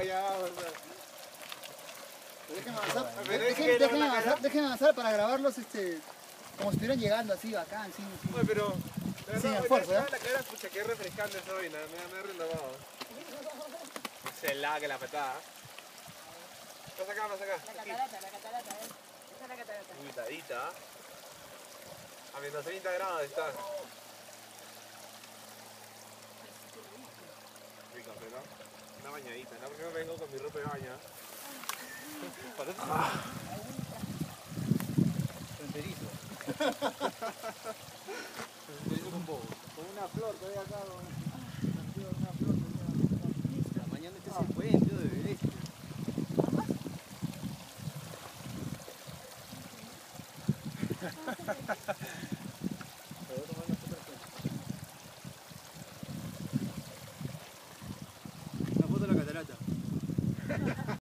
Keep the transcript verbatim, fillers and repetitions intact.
allá abajo. Dejen avanzar, Pero es dejen, que dejen la avanzar, cara- dejen avanzar para grabarlos este, como si estuvieran llegando así, bacán, sí, sí. Oye, pero... de Sin verdad, esfuerzo, hoy ¿eh? la cara, pucha, qué refrescante esa vaina, me, me ha renovado. Se la que la patada. Pasa acá, pasa acá. La catarata, la catarata, ¿eh? Esa es la catarata. Cuidadita. A menos treinta grados está. Rica, pero una bañadita. La próxima vengo con mi ropa de baña. Parece Fronterizo. Fronterizo con poco. Con una flor todavía acá, con una flor todavía. Mañana este es el puente del este. Una foto de la catarata.